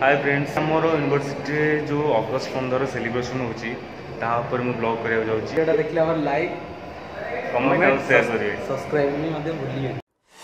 हाय friends, मोर university जो August 15 celebration होची ब्लॉग करिया जाउची। एटा देखले हमर लाइक कमेंट और शेयर करिए, सब्सक्राइब नहीं मते भूलिए।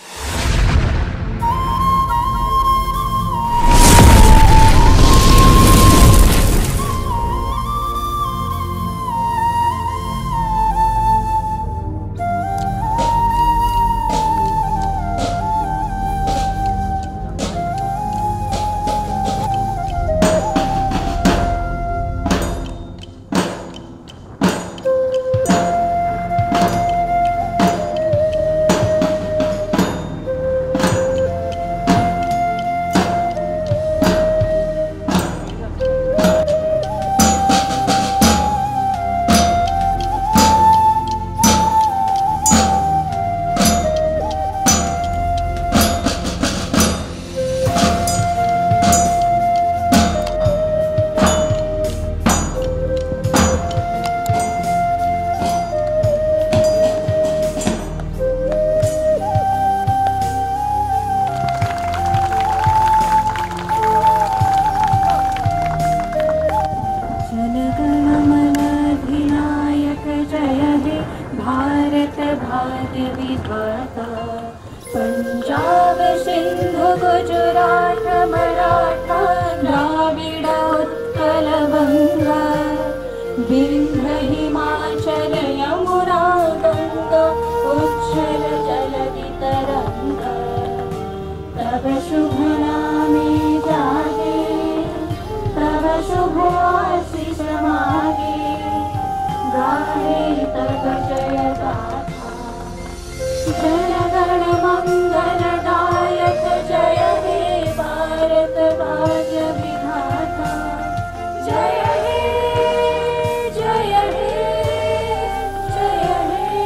पंजाब सिंधु गुजरात मराठा द्राविड़ उत्कल बंगा विंध्य हिमाचल यमुना गंगा उच्छल जलधि तरंगा तब शुभ नामे जागे तब शुभ आशीष मागे गाहे तब जय गाथा जन गण मंगलदायक जय हे भारत भाग्य विधाता जय हे जय हे जय हे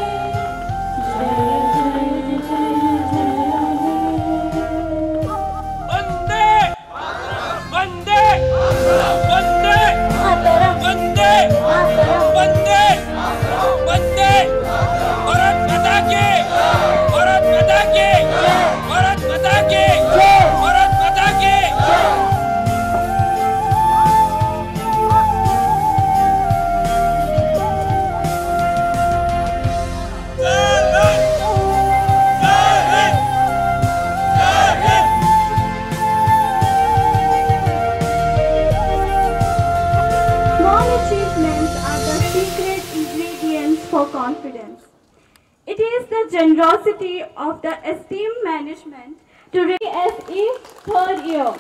जय जय जय जय वंदे वंदे वंदे मातरम वंदे मातरम वंदे वंदे भारत माता की भारत माता की भारत माता की भारत माता की Small achievements are the secret ingredients for confidence. It is the generosity of the esteemed management to SE third year.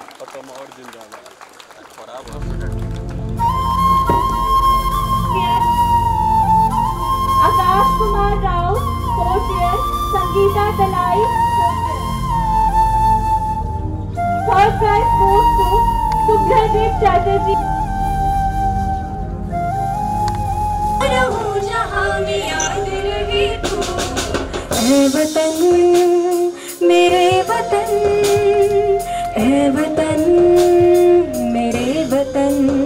Akash Kumar Rao, fourth year. Sangeeta Dalai, fourth year. Third prize goes to Subhradeep Chatterjee. ऐ वतन मेरे वतन ऐ वतन मेरे वतन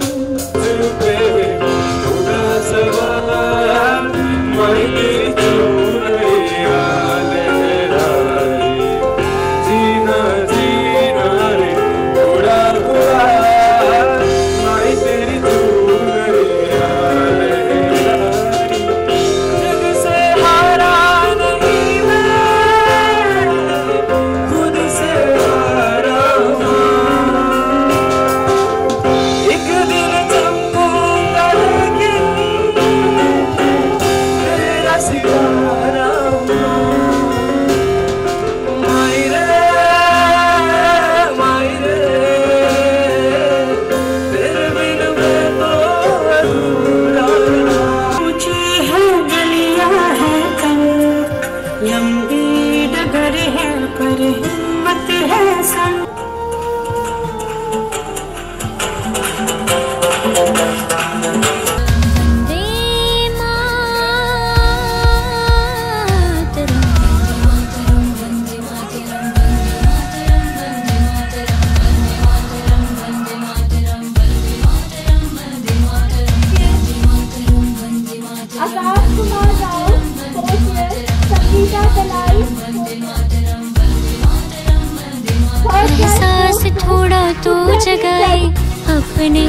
तू जगाए अपने